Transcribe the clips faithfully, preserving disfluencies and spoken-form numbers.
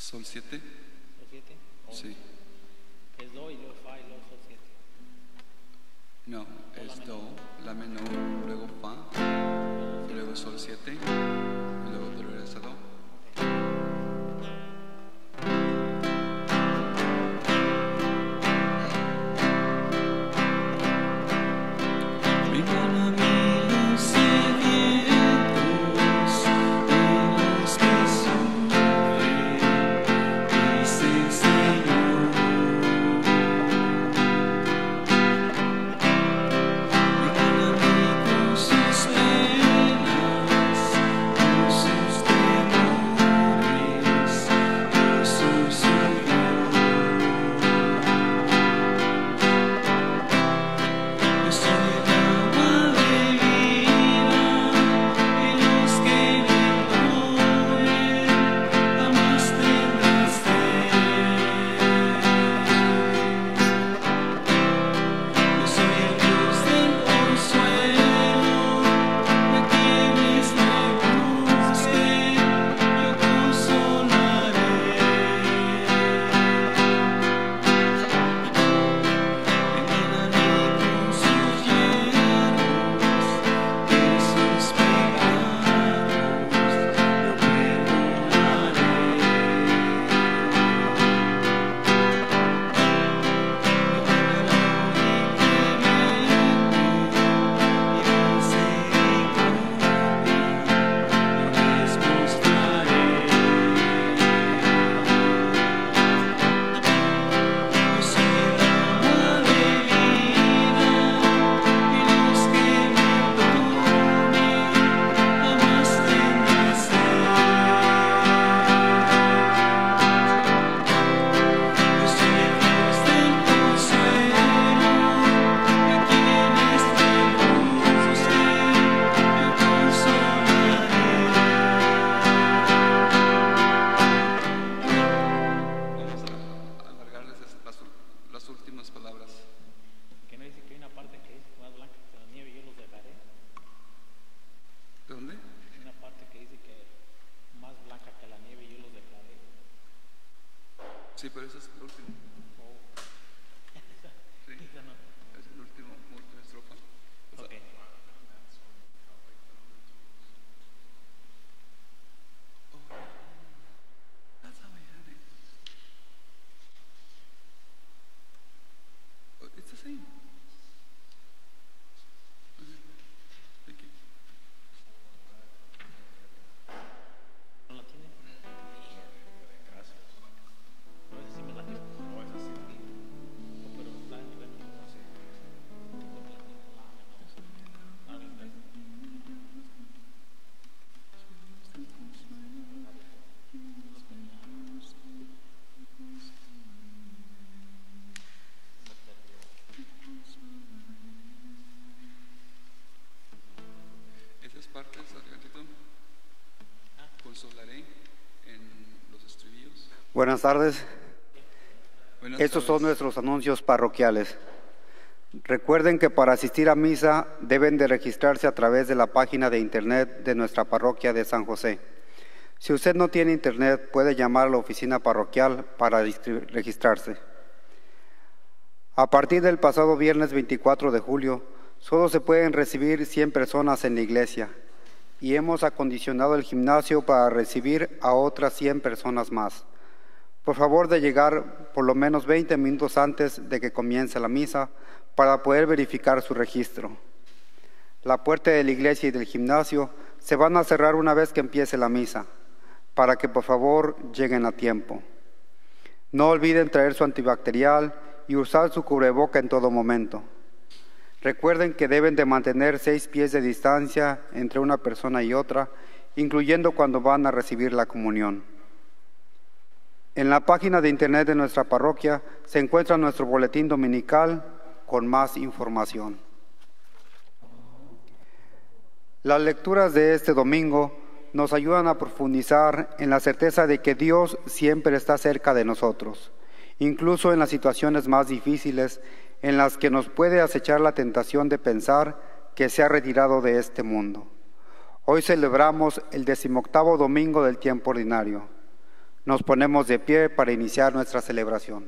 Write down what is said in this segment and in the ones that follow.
Sol siete. ¿Sol siete? Sí. Es do y luego fa y luego sol siete. No, es do, la menor, luego fa, y luego sol siete, y luego te regresa a do. Sí, pero ese es el último. Sí, es el último, última estrofa. O sea, Okay. oh, that's how I had it. Oh, it's the same. Okay. Thank you. ¿No la tiene? Gracias. No, esa sí me la dio. No, es así. Oh, pero está en nivel menor. Sí. Ah, nivel. Esas partes, Argentito, consolaré en los estribillos. Buenas tardes. Buenas Estos son tardes. nuestros anuncios parroquiales. Recuerden que para asistir a misa deben de registrarse a través de la página de internet de nuestra parroquia de San José. Si usted no tiene internet, puede llamar a la oficina parroquial para registrarse. A partir del pasado viernes veinticuatro de julio, solo se pueden recibir cien personas en la iglesia y hemos acondicionado el gimnasio para recibir a otras cien personas más. Por favor de llegar por lo menos veinte minutos antes de que comience la misa para poder verificar su registro. La puerta de la iglesia y del gimnasio se van a cerrar una vez que empiece la misa, para que por favor lleguen a tiempo. No olviden traer su antibacterial y usar su cubreboca en todo momento. Recuerden que deben de mantener seis pies de distancia entre una persona y otra, incluyendo cuando van a recibir la comunión. En la página de internet de nuestra parroquia se encuentra nuestro boletín dominical con más información. Las lecturas de este domingo nos ayudan a profundizar en la certeza de que Dios siempre está cerca de nosotros, incluso en las situaciones más difíciles en las que nos puede acechar la tentación de pensar que se ha retirado de este mundo. Hoy celebramos el decimoctavo domingo del tiempo ordinario. Nos ponemos de pie para iniciar nuestra celebración.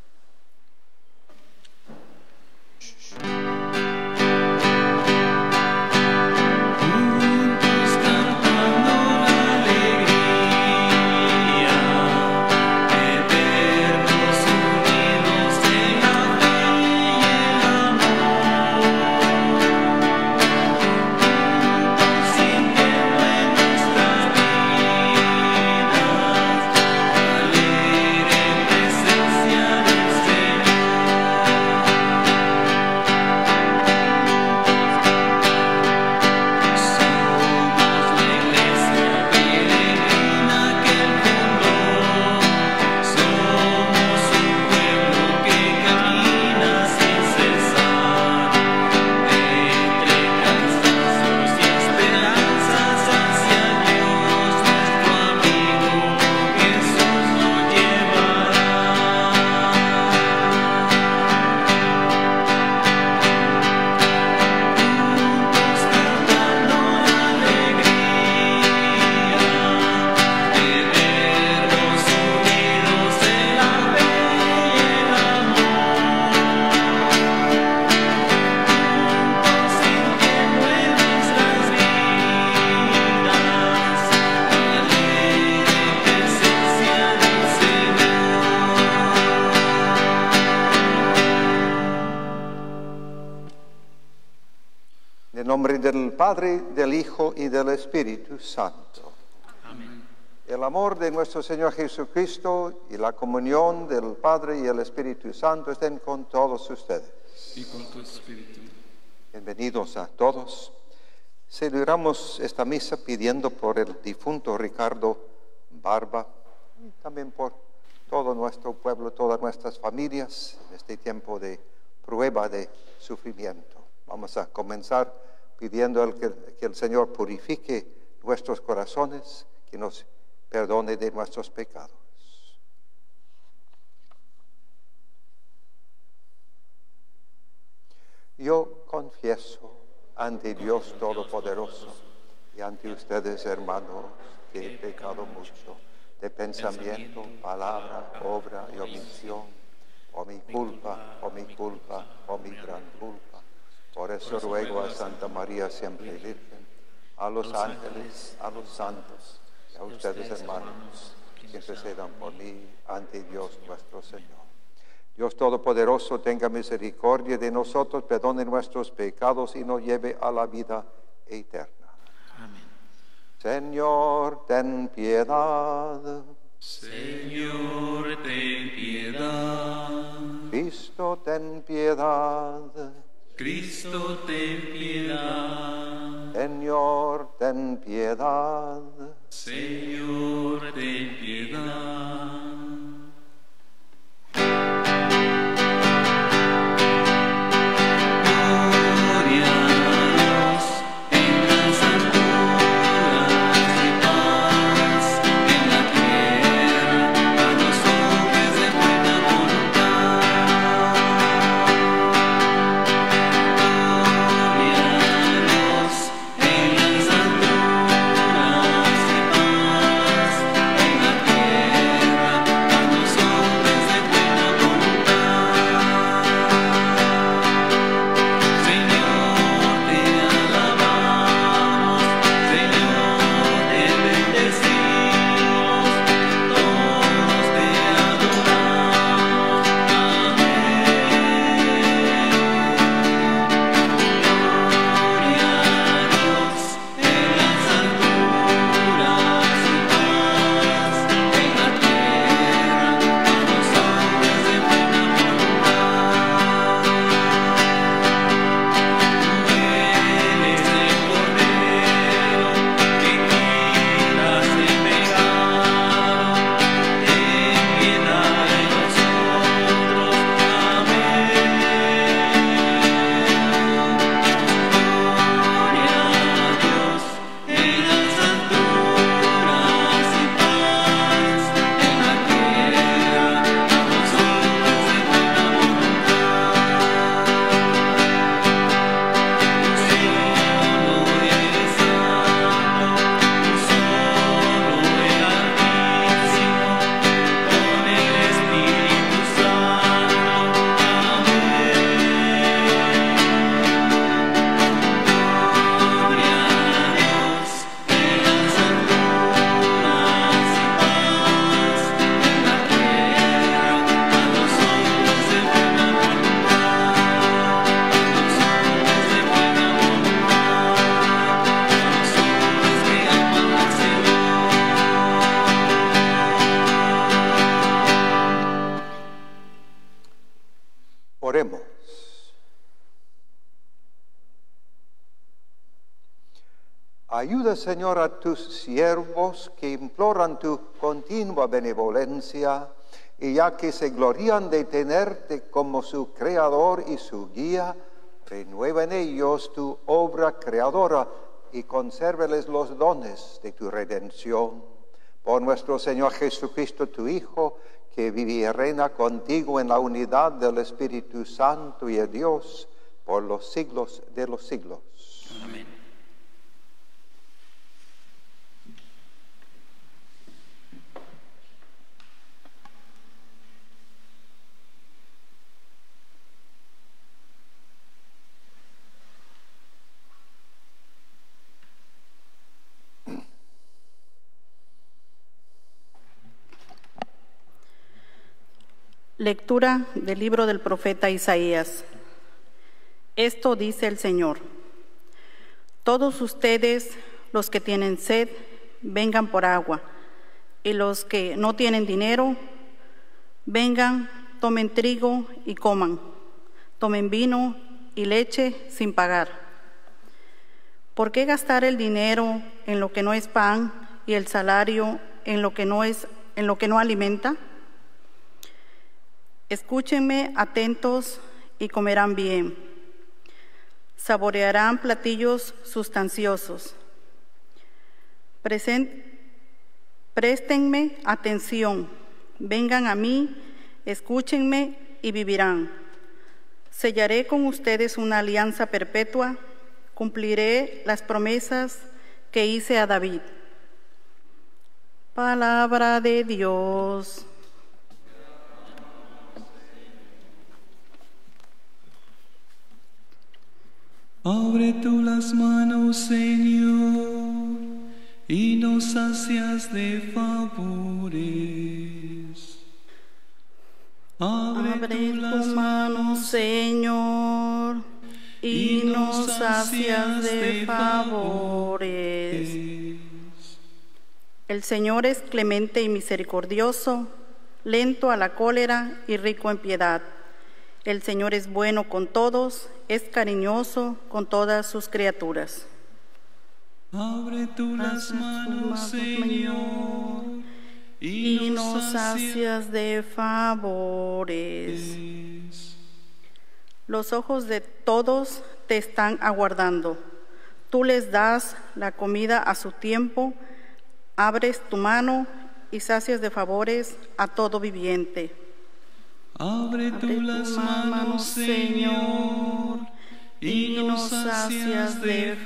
En nombre del Padre, del Hijo y del Espíritu Santo. Amén. El amor de nuestro Señor Jesucristo y la comunión del Padre y el Espíritu Santo estén con todos ustedes. Y con tu espíritu. Bienvenidos a todos. Celebramos esta misa pidiendo por el difunto Ricardo Barba y también por todo nuestro pueblo, todas nuestras familias en este tiempo de prueba, de sufrimiento. Vamos a comenzar pidiendo el que, que el Señor purifique nuestros corazones, que nos perdone de nuestros pecados. Yo confieso ante Dios Todopoderoso y ante ustedes, hermanos, que he pecado mucho de pensamiento, palabra, obra y omisión, o mi culpa, o mi culpa, o mi gran culpa. Por eso ruego a Santa María siempre Virgen, a los ángeles, a los santos, y a ustedes, hermanos, que intercedan por mí ante Dios nuestro Señor. Dios Todopoderoso, tenga misericordia de nosotros, perdone nuestros pecados y nos lleve a la vida eterna. Amén. Señor, ten piedad. Señor, ten piedad. Cristo, ten piedad. Cristo, ten piedad. Señor, ten piedad. Señor, ten piedad. Gloria a Dios en las alturas y paz en la tierra a los hombres de buena voluntad. Gloria Oremos. Ayuda, Señor, a tus siervos que imploran tu continua benevolencia y ya que se glorían de tenerte como su creador y su guía, renueva en ellos tu obra creadora y consérveles los dones de tu redención. Por nuestro Señor Jesucristo, tu Hijo, que vive y reina contigo en la unidad del Espíritu Santo y de Dios por los siglos de los siglos. Amén. Lectura del libro del profeta Isaías. Esto dice el Señor: todos ustedes, los que tienen sed, vengan por agua, y los que no tienen dinero, vengan, tomen trigo y coman, tomen vino y leche sin pagar. ¿Por qué gastar el dinero en lo que no es pan y el salario en lo que no es, en lo que no alimenta? Escúchenme atentos y comerán bien. Saborearán platillos sustanciosos. Present, préstenme atención. Vengan a mí, escúchenme y vivirán. Sellaré con ustedes una alianza perpetua. Cumpliré las promesas que hice a David. Palabra de Dios. Abre tú las manos, Señor, y nos sacias de favores. Abre, Abre tú tu las mano, manos, Señor, y nos sacias de favores. favores. El Señor es clemente y misericordioso, lento a la cólera y rico en piedad. El Señor es bueno con todos, es cariñoso con todas sus criaturas. Abre tú las manos, Señor, y nos sacias de favores. Los ojos de todos te están aguardando. Tú les das la comida a su tiempo, abres tu mano y sacias de favores a todo viviente. Abre tú las manos, Señor, y nos sacias de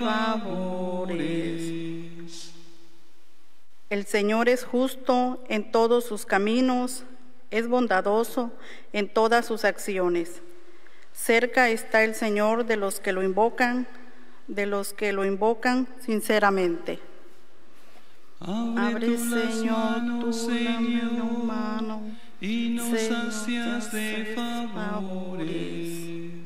favores. El Señor es justo en todos sus caminos, es bondadoso en todas sus acciones. Cerca está el Señor de los que lo invocan, de los que lo invocan sinceramente. Abre, Abre, tú las Señor, manos, tú la Señor, mano, y nos Señor, sacias de te favores.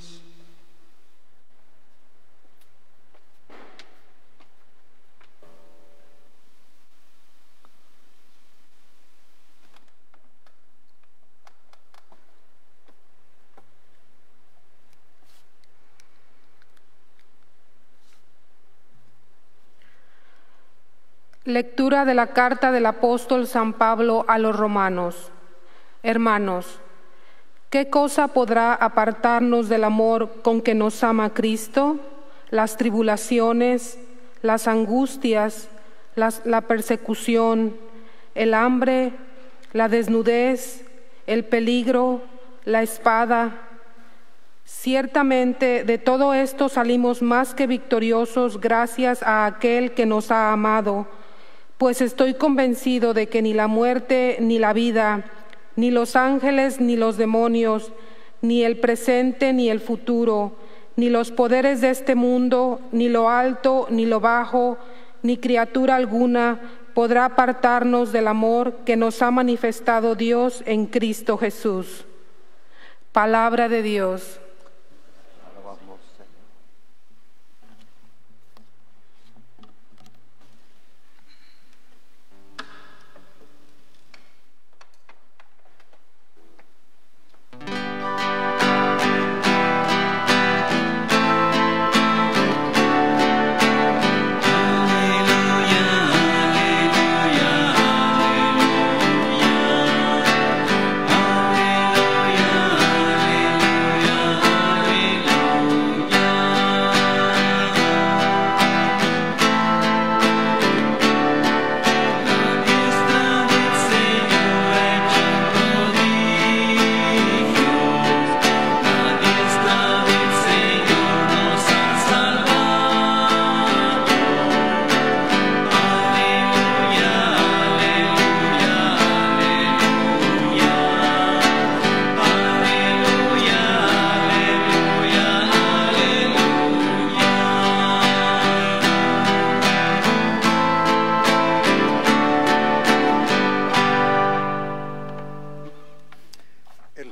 Lectura de la carta del apóstol San Pablo a los romanos. Hermanos, ¿qué cosa podrá apartarnos del amor con que nos ama Cristo? Las tribulaciones, las angustias, las, la persecución, el hambre, la desnudez, el peligro, la espada. Ciertamente de todo esto salimos más que victoriosos gracias a aquel que nos ha amado. Pues estoy convencido de que ni la muerte, ni la vida, ni los ángeles, ni los demonios, ni el presente, ni el futuro, ni los poderes de este mundo, ni lo alto, ni lo bajo, ni criatura alguna podrá apartarnos del amor que nos ha manifestado Dios en Cristo Jesús. Palabra de Dios. Alabamos, Señor.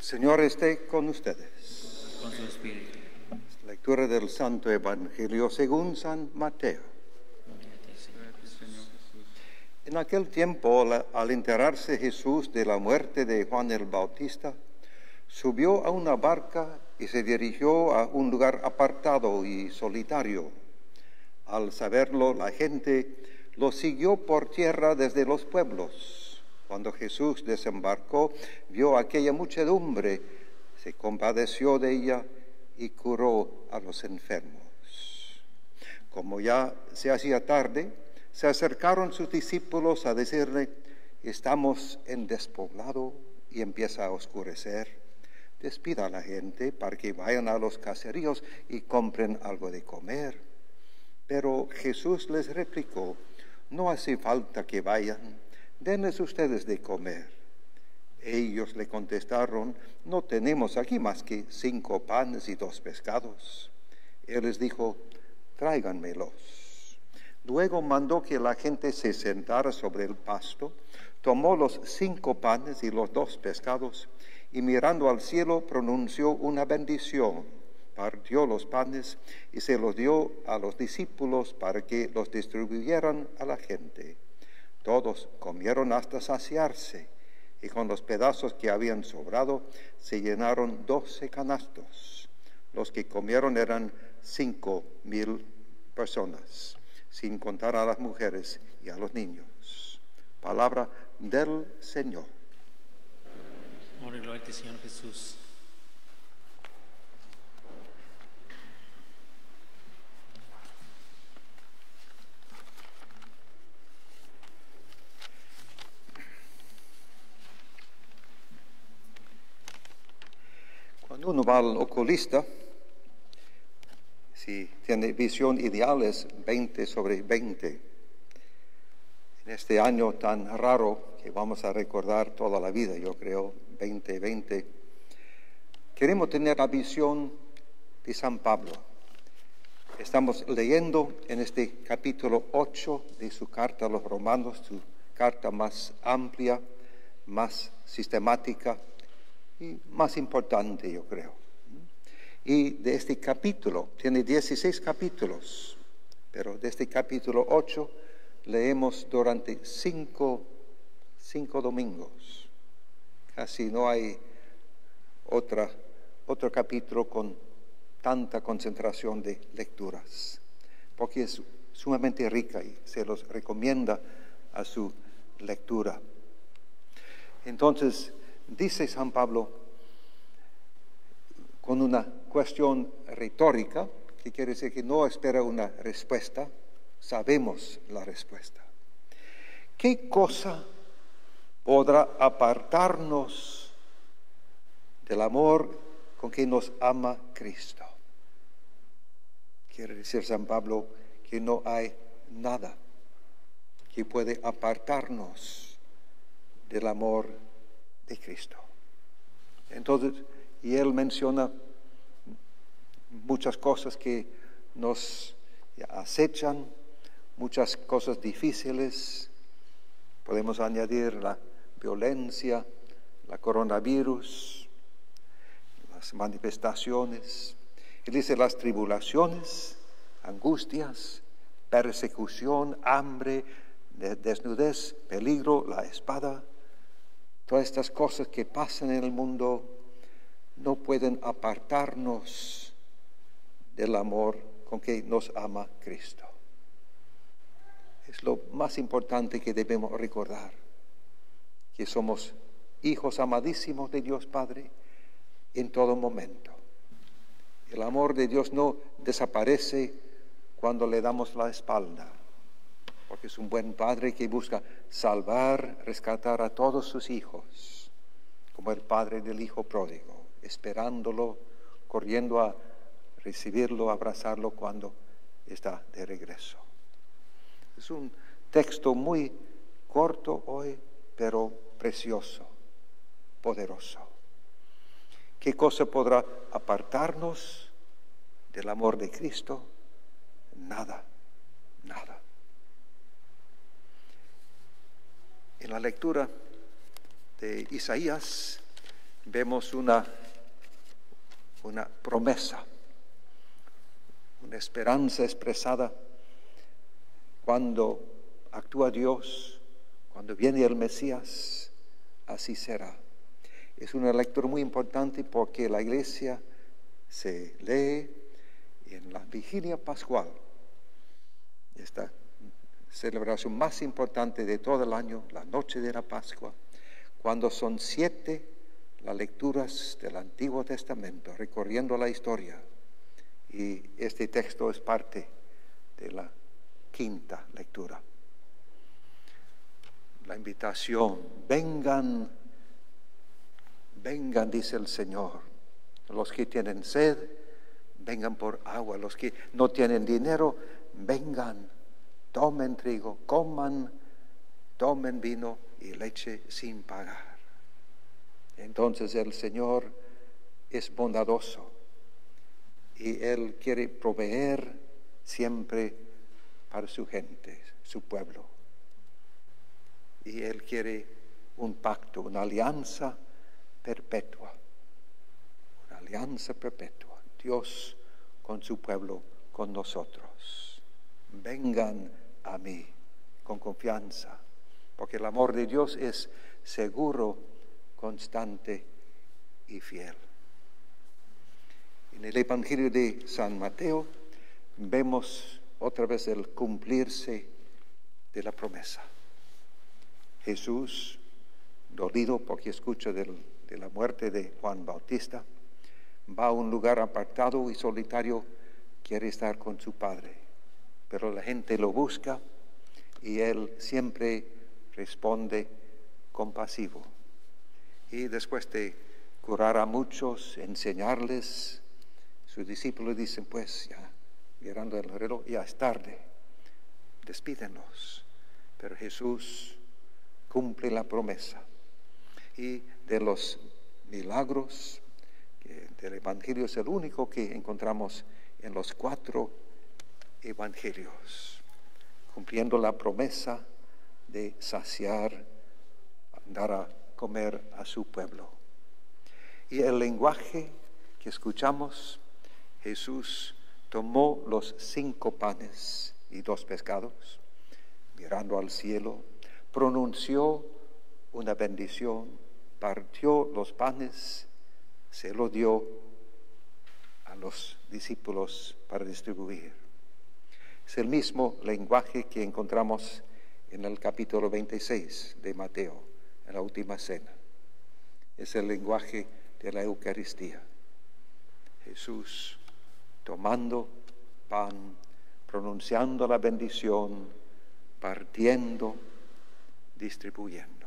El Señor esté con ustedes. Con su espíritu. Lectura del Santo Evangelio según San Mateo. En aquel tiempo, al enterarse Jesús de la muerte de Juan el Bautista, subió a una barca y se dirigió a un lugar apartado y solitario. Al saberlo, la gente lo siguió por tierra desde los pueblos. Cuando Jesús desembarcó, vio aquella muchedumbre, se compadeció de ella y curó a los enfermos. Como ya se hacía tarde, se acercaron sus discípulos a decirle: estamos en despoblado y empieza a oscurecer. Despida a la gente para que vayan a los caseríos y compren algo de comer. Pero Jesús les replicó: no hace falta que vayan, denles ustedes de comer. Ellos le contestaron: no tenemos aquí más que cinco panes y dos pescados. Él les dijo: tráiganmelos. Luego mandó que la gente se sentara sobre el pasto, tomó los cinco panes y los dos pescados, y mirando al cielo pronunció una bendición, partió los panes y se los dio a los discípulos para que los distribuyeran a la gente. Todos comieron hasta saciarse, y con los pedazos que habían sobrado se llenaron doce canastos. Los que comieron eran cinco mil personas, sin contar a las mujeres y a los niños. Palabra del Señor. Amor y gloria a ti, Señor Jesús. Cuando uno va al oculista, si tiene visión ideal es veinte sobre veinte. En este año tan raro que vamos a recordar toda la vida, yo creo, veinte veinte, queremos tener la visión de San Pablo. Estamos leyendo en este capítulo ocho de su carta a los Romanos, su carta más amplia, más sistemática y más importante, yo creo. Y de este capítulo, tiene dieciséis capítulos, pero de este capítulo ocho leemos durante cinco, cinco domingos. Casi no hay otra, otro capítulo con tanta concentración de lecturas, porque es sumamente rica y se los recomienda a su lectura. Entonces, dice San Pablo, con una cuestión retórica, que quiere decir que no espera una respuesta, sabemos la respuesta. ¿Qué cosa podrá apartarnos del amor con que nos ama Cristo? Quiere decir San Pablo que no hay nada que puede apartarnos del amor de Cristo. Entonces, y él menciona muchas cosas que nos acechan, muchas cosas difíciles. Podemos añadir la violencia, la coronavirus, las manifestaciones. Él dice las tribulaciones, angustias, persecución, hambre, desnudez, peligro, la espada. Todas estas cosas que pasan en el mundo no pueden apartarnos del amor con que nos ama Cristo. Es lo más importante que debemos recordar, que somos hijos amadísimos de Dios Padre en todo momento. El amor de Dios no desaparece cuando le damos la espalda, porque es un buen Padre que busca salvar, rescatar a todos sus hijos, como el Padre del Hijo pródigo, esperándolo, corriendo a recibirlo, abrazarlo cuando está de regreso. Es un texto muy corto hoy, pero precioso, poderoso. ¿Qué cosa podrá apartarnos del amor de Cristo? Nada, nada. En la lectura de Isaías vemos una, una promesa, una esperanza expresada cuando actúa Dios, cuando viene el Mesías, así será. Es una lectura muy importante porque la iglesia se lee en la vigilia pascual, esta celebración más importante de todo el año, la noche de la Pascua, cuando son siete las lecturas del Antiguo Testamento, recorriendo la historia. Y este texto es parte de la quinta lectura. La invitación, vengan, vengan, dice el Señor. Los que tienen sed, vengan por agua. Los que no tienen dinero, vengan, tomen trigo, coman, tomen vino y leche sin pagar. Entonces el Señor es bondadoso y Él quiere proveer siempre para su gente, su pueblo. Y Él quiere un pacto, una alianza perpetua, una alianza perpetua. Dios con su pueblo, con nosotros. Vengan a mí con confianza, porque el amor de Dios es seguro, constante y fiel. En el Evangelio de San Mateo vemos otra vez el cumplirse de la promesa. Jesús, dolido porque escucha del, de la muerte de Juan Bautista, va a un lugar apartado y solitario, quiere estar con su Padre. Pero la gente lo busca y Él siempre responde compasivo. Y después de curar a muchos, enseñarles, sus discípulos dicen, pues ya, mirando el reloj, ya es tarde, despídenlos. Pero Jesús cumple la promesa. Y de los milagros que del Evangelio es el único que encontramos en los cuatro Evangelios, cumpliendo la promesa de saciar, dar a comer a su pueblo. Y el lenguaje que escuchamos, Jesús tomó los cinco panes y dos pescados, mirando al cielo, pronunció una bendición, partió los panes, se lo dio a los discípulos para distribuir. Es el mismo lenguaje que encontramos en el capítulo veintiséis de Mateo, en la última cena. Es el lenguaje de la Eucaristía. Jesús tomando pan, pronunciando la bendición, partiendo, distribuyendo.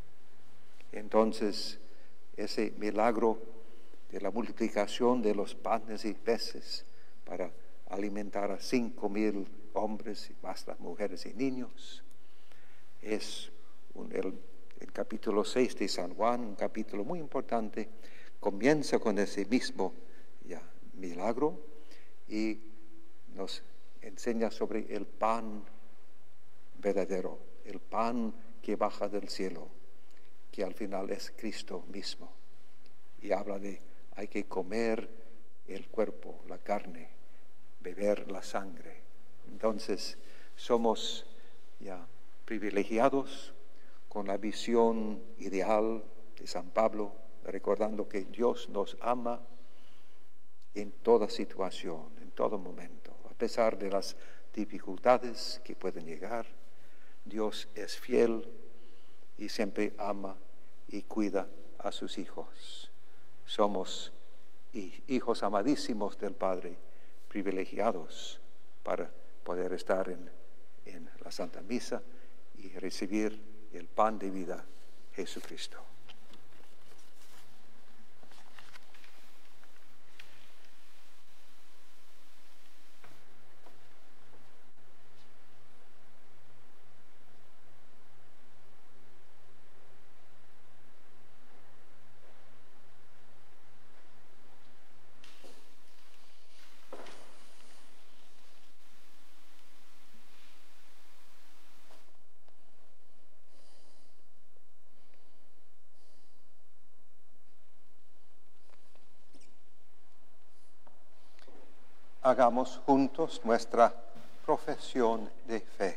Entonces, ese milagro de la multiplicación de los panes y peces para alimentar a cinco mil hombres y más las mujeres y niños, es un, el, el capítulo seis de San Juan, un capítulo muy importante, comienza con ese mismo ya, milagro y nos enseña sobre el pan verdadero, el pan que baja del cielo, que al final es Cristo mismo. Y habla de hay que comer el cuerpo, la carne, beber la sangre. Entonces somos ya privilegiados con la visión ideal de San Pablo, recordando que Dios nos ama en toda situación, en todo momento, a pesar de las dificultades que pueden llegar. Dios es fiel y siempre ama y cuida a sus hijos. Somos hijos amadísimos del Padre, privilegiados para poder estar en, en la Santa Misa y recibir el pan de vida, Jesucristo. Hagamos juntos nuestra profesión de fe.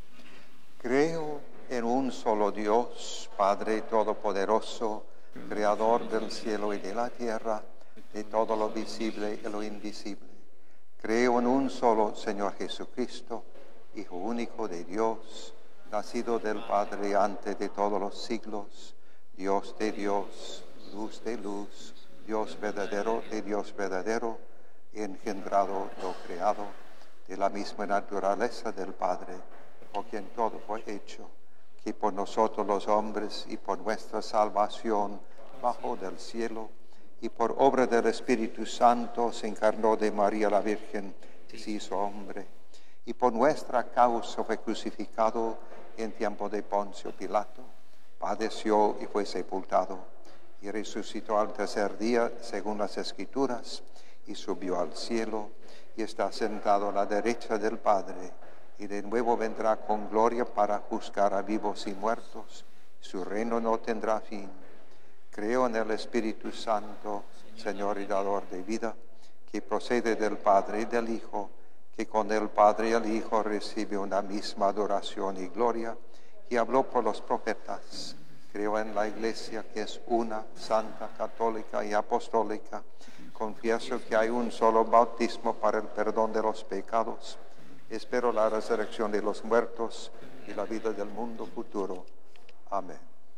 Creo en un solo Dios, Padre Todopoderoso, Creador del cielo y de la tierra, de todo lo visible y lo invisible. Creo en un solo Señor Jesucristo, Hijo único de Dios, nacido del Padre antes de todos los siglos, Dios de Dios, luz de luz, Dios verdadero de Dios verdadero, engendrado lo creado, de la misma naturaleza del Padre, por quien todo fue hecho, que por nosotros los hombres y por nuestra salvación bajó del cielo, y por obra del Espíritu Santo se encarnó de María la Virgen y se hizo hombre, y por nuestra causa fue crucificado en tiempo de Poncio Pilato, padeció y fue sepultado, y resucitó al tercer día según las Escrituras, y subió al cielo, y está sentado a la derecha del Padre, y de nuevo vendrá con gloria para juzgar a vivos y muertos. Su reino no tendrá fin. Creo en el Espíritu Santo, Señor y dador de vida, que procede del Padre y del Hijo, que con el Padre y el Hijo recibe una misma adoración y gloria, y habló por los profetas. Creo en la Iglesia, que es una, santa, católica y apostólica. Confieso que hay un solo bautismo para el perdón de los pecados. Espero la resurrección de los muertos y la vida del mundo futuro. Amén.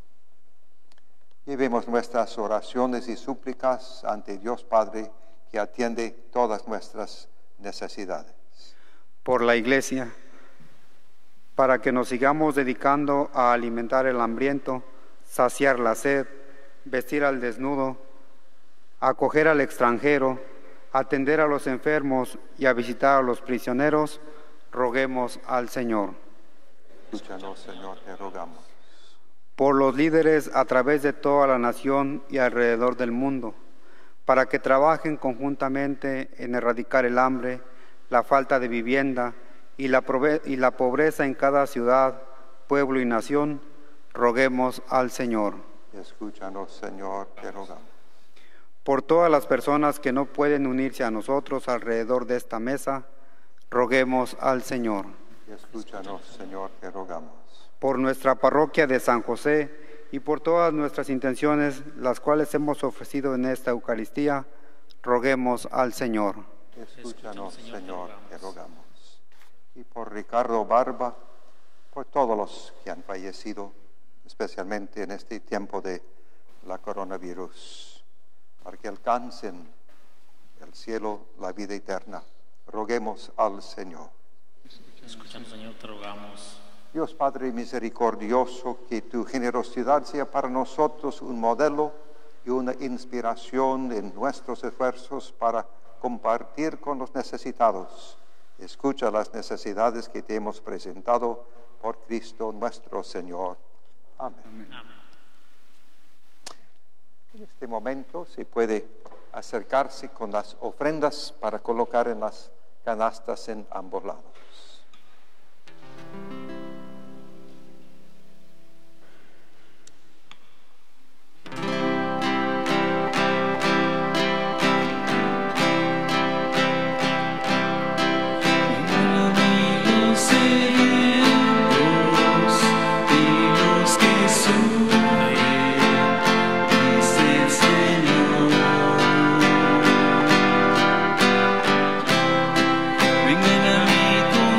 Llevemos nuestras oraciones y súplicas ante Dios Padre, que atiende todas nuestras necesidades. Por la Iglesia, para que nos sigamos dedicando a alimentar el hambriento, saciar la sed, vestir al desnudo, acoger al extranjero, atender a los enfermos y a visitar a los prisioneros, roguemos al Señor. Escúchanos, Señor, te rogamos. Por los líderes a través de toda la nación y alrededor del mundo, para que trabajen conjuntamente en erradicar el hambre, la falta de vivienda y la, y la pobreza en cada ciudad, pueblo y nación, roguemos al Señor. Escúchanos, Señor, te rogamos. Por todas las personas que no pueden unirse a nosotros alrededor de esta mesa, roguemos al Señor. Escúchanos, Señor, te rogamos. Por nuestra parroquia de San José y por todas nuestras intenciones, las cuales hemos ofrecido en esta Eucaristía, roguemos al Señor. Escúchanos, Señor, te rogamos. Y por Ricardo Barba, por todos los que han fallecido, especialmente en este tiempo de la coronavirus, para que alcancen el cielo, la vida eterna. Roguemos al Señor. Escúchanos, Señor, te rogamos. Dios Padre misericordioso, que tu generosidad sea para nosotros un modelo y una inspiración en nuestros esfuerzos para compartir con los necesitados. Escucha las necesidades que te hemos presentado por Cristo nuestro Señor. Amén. Amén. En este momento se puede acercarse con las ofrendas para colocar en las canastas en ambos lados. Vengan a mí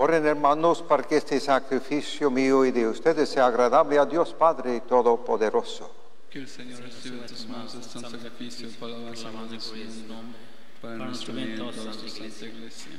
Oren, hermanos, para que este sacrificio mío y de ustedes sea agradable a Dios Padre Todopoderoso. Que el Señor reciba de tus manos este santo sacrificio para la alabanza de su nombre, para nuestro bien y toda su santa iglesia.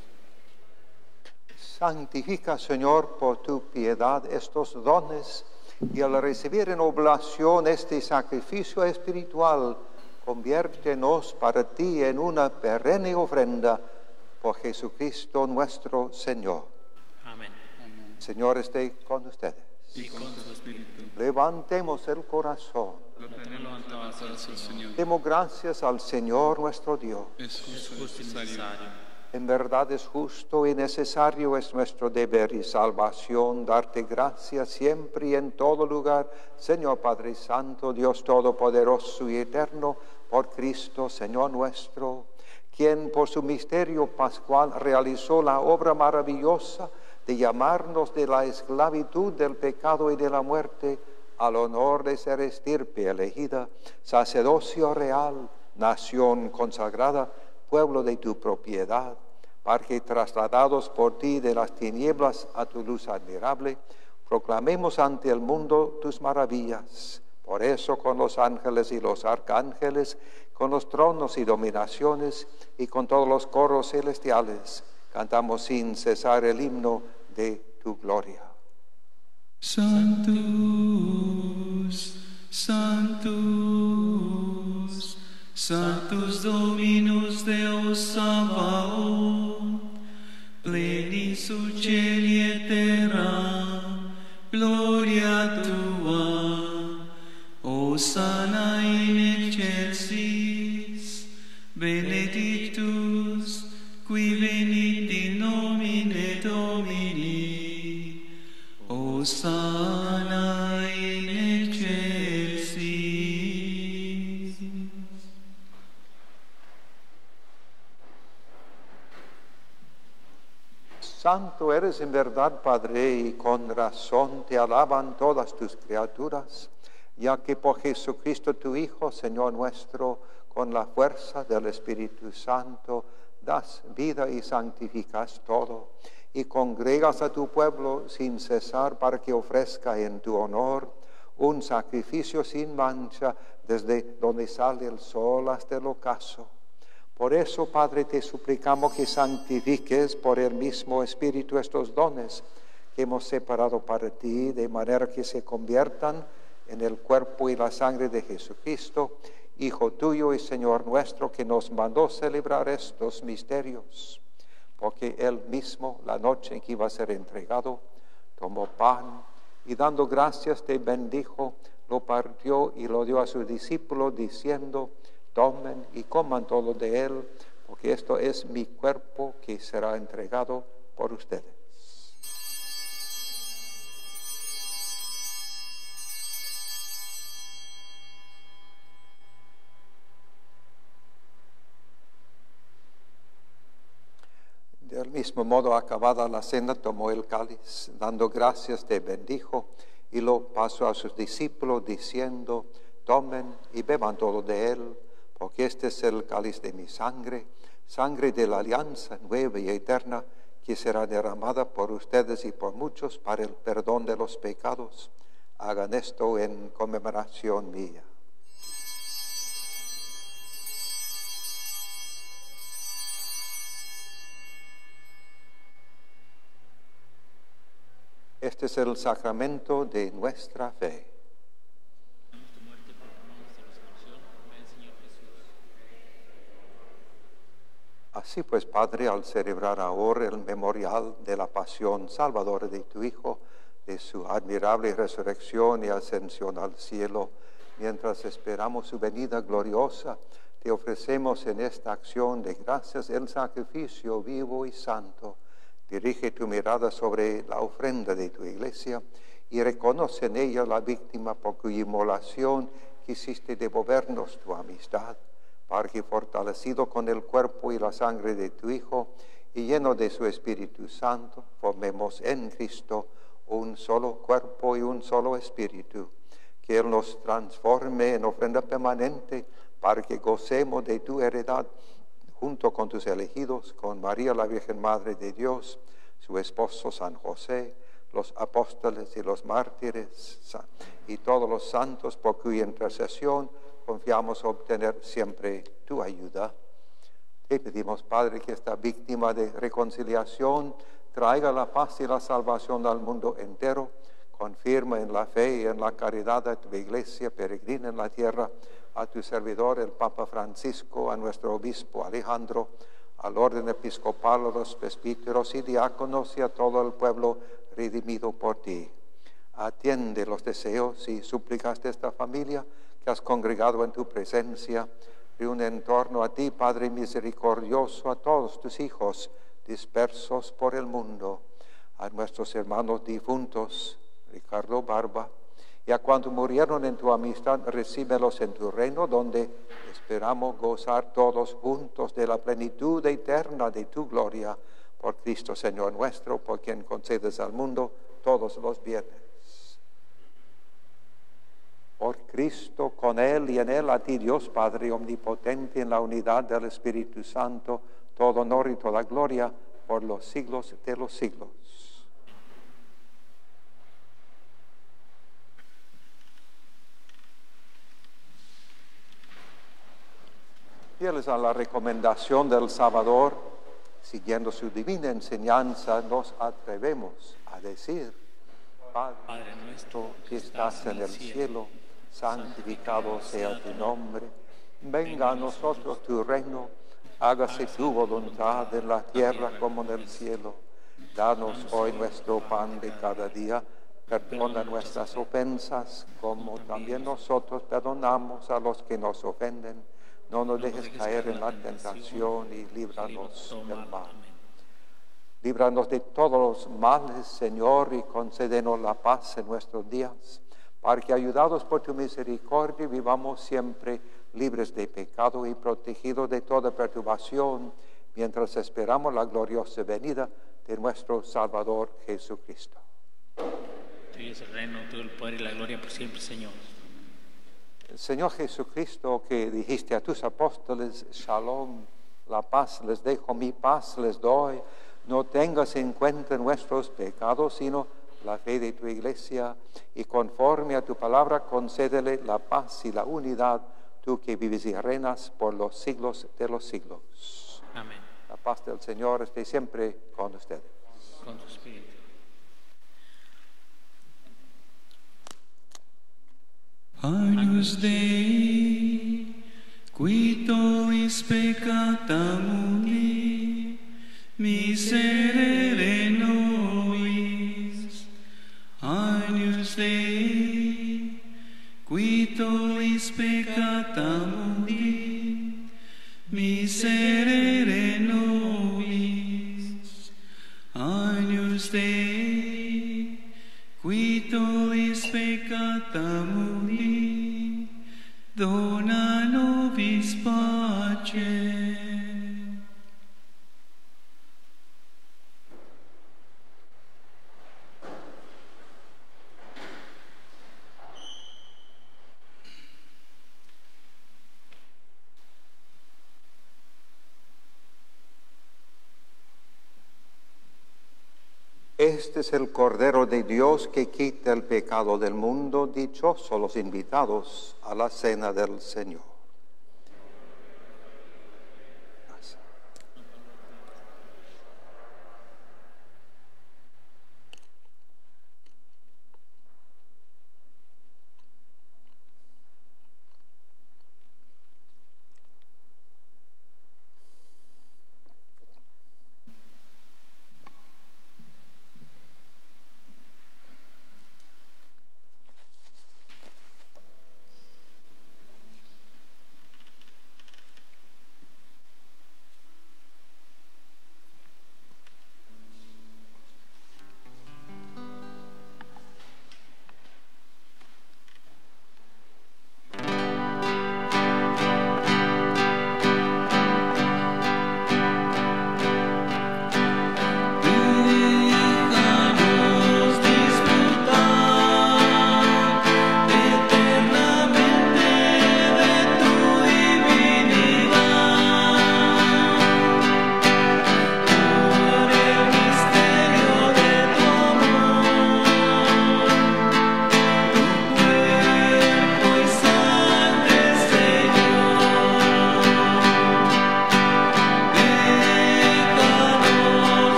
Santifica, Señor, por tu piedad estos dones, y al recibir en oblación este sacrificio espiritual, conviértenos para ti en una perenne ofrenda por Jesucristo nuestro Señor. Amén. Señor, esté con ustedes. Y con tu espíritu. Levantemos el corazón. Lo tenemos levantado al Señor. Demos gracias al Señor nuestro Dios. Es justo y necesario. En verdad es justo y necesario, es nuestro deber y salvación darte gracias siempre y en todo lugar, Señor Padre Santo, Dios Todopoderoso y Eterno, por Cristo, Señor nuestro, quien por su misterio pascual realizó la obra maravillosa de llamarnos de la esclavitud del pecado y de la muerte al honor de ser estirpe elegida, sacerdocio real, nación consagrada, pueblo de tu propiedad, para que trasladados por ti de las tinieblas a tu luz admirable, proclamemos ante el mundo tus maravillas. Por eso con los ángeles y los arcángeles, con los tronos y dominaciones y con todos los coros celestiales, cantamos sin cesar el himno de tu gloria. Sanctus, Sanctus, Sanctus Dominus Deus Sabaoth, plenis uccelli et terra, gloria tua, Hosanna in excelsis, benedictus, qui venit in nomine Domini, Hosanna in excelsis. Santo eres en verdad, Padre, y con razón te alaban todas tus criaturas, ya que por Jesucristo tu Hijo, Señor nuestro, con la fuerza del Espíritu Santo, das vida y santificas todo, y congregas a tu pueblo sin cesar para que ofrezca en tu honor un sacrificio sin mancha desde donde sale el sol hasta el ocaso. Por eso, Padre, te suplicamos que santifiques por el mismo Espíritu estos dones que hemos separado para ti, de manera que se conviertan en el cuerpo y la sangre de Jesucristo, Hijo tuyo y Señor nuestro, que nos mandó celebrar estos misterios. Porque Él mismo, la noche en que iba a ser entregado, tomó pan y dando gracias te bendijo, lo partió y lo dio a sus discípulos, diciendo: tomen y coman todo de él, porque esto es mi cuerpo que será entregado por ustedes. Del mismo modo, acabada la cena, tomó el cáliz, dando gracias te bendijo, y lo pasó a sus discípulos, diciendo: tomen y beban todo de él, porque este es el cáliz de mi sangre, sangre de la alianza nueva y eterna, que será derramada por ustedes y por muchos para el perdón de los pecados. Hagan esto en conmemoración mía. Este es el sacramento de nuestra fe. Así pues, Padre, al celebrar ahora el memorial de la pasión salvadora de tu Hijo, de su admirable resurrección y ascensión al cielo, mientras esperamos su venida gloriosa, te ofrecemos en esta acción de gracias el sacrificio vivo y santo. Dirige tu mirada sobre la ofrenda de tu iglesia y reconoce en ella la víctima por cuya inmolación quisiste devolvernos tu amistad, para que, fortalecido con el cuerpo y la sangre de tu Hijo y lleno de su Espíritu Santo, formemos en Cristo un solo cuerpo y un solo espíritu. Que Él nos transforme en ofrenda permanente para que gocemos de tu heredad junto con tus elegidos, con María la Virgen Madre de Dios, su esposo San José, los apóstoles y los mártires y todos los santos por cuya intercesión confiamos obtener siempre tu ayuda. Te pedimos, Padre, que esta víctima de reconciliación traiga la paz y la salvación al mundo entero. Confirma en la fe y en la caridad a tu iglesia peregrina en la tierra, a tu servidor el Papa Francisco, a nuestro obispo Alejandro, al orden episcopal, a los presbíteros y diáconos y a todo el pueblo redimido por ti. Atiende los deseos y súplicas de esta familia que has congregado en tu presencia. Reúne en torno a ti, Padre misericordioso, a todos tus hijos dispersos por el mundo, a nuestros hermanos difuntos, Ricardo Barba, y a cuantos murieron en tu amistad, recíbelos en tu reino, donde esperamos gozar todos juntos de la plenitud eterna de tu gloria, por Cristo Señor nuestro, por quien concedes al mundo todos los bienes. Por Cristo, con Él y en Él, a ti Dios Padre omnipotente, en la unidad del Espíritu Santo, todo honor y toda gloria por los siglos de los siglos. Fieles a la recomendación del Salvador, siguiendo su divina enseñanza, nos atrevemos a decir: Padre nuestro que estás en el cielo, santificado sea tu nombre. Venga a nosotros tu reino, hágase tu voluntad en la tierra como en el cielo. Danos hoy nuestro pan de cada día. Perdona nuestras ofensas, como también nosotros perdonamos a los que nos ofenden. No nos dejes caer en la tentación y líbranos del mal. Líbranos de todos los males, Señor, y concédenos la paz en nuestros días, para que, ayudados por tu misericordia, vivamos siempre libres de pecado y protegidos de toda perturbación, mientras esperamos la gloriosa venida de nuestro Salvador Jesucristo. Tuyo es el reino, todo el poder y la gloria por siempre, Señor. Señor Jesucristo, que dijiste a tus apóstoles: Shalom, la paz les dejo, mi paz les doy. No tengas en cuenta nuestros pecados, sino la fe de tu iglesia, y conforme a tu palabra concédele la paz y la unidad, tú que vives y reinas por los siglos de los siglos. Amén. La paz del Señor esté siempre con ustedes. Con tu espíritu. Agnus Dei, qui tollis peccata mundi, miserere nobis. Agnus Dei, qui tollis peccata mundi, miserere nobis. Agnus Dei, qui tollis peccata mundi, dona nobis pace. Este es el Cordero de Dios que quita el pecado del mundo. Dichosos los invitados a la cena del Señor. Gracias.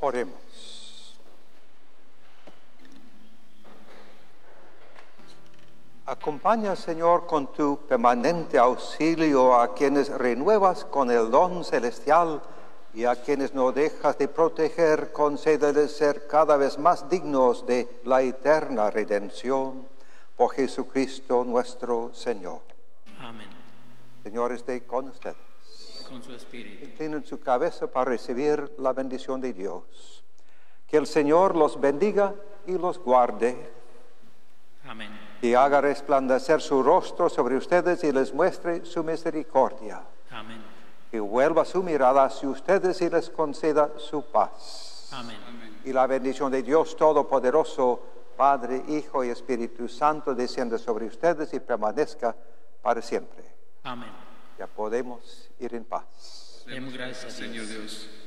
Oremos. Acompaña, Señor, con tu permanente auxilio a quienes renuevas con el don celestial y a quienes no dejas de proteger, concédeles ser cada vez más dignos de la eterna redención. Por Jesucristo nuestro Señor. Amén. Señor, esté con ustedes. Con su espíritu. Inclinen su cabeza para recibir la bendición de Dios. Que el Señor los bendiga y los guarde. Amén. Y haga resplandecer su rostro sobre ustedes y les muestre su misericordia. Amén. Que vuelva su mirada hacia ustedes y les conceda su paz. Amén. Y la bendición de Dios Todopoderoso, Padre, Hijo y Espíritu Santo, descienda sobre ustedes y permanezca para siempre. Amén. Ya podemos ir en paz. Demos gracias a Dios. Señor Dios.